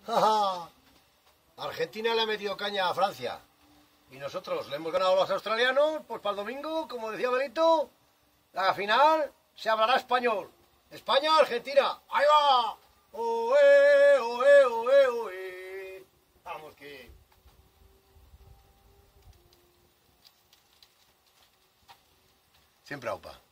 ¡Ja! Argentina le ha metido caña a Francia. Y nosotros le hemos ganado a los australianos, pues para el domingo, como decía Benito, la final se hablará español. España-Argentina. ¡Ahí va! ¡Oe, oe, oe, oe! Vamos que... Siempre aupa.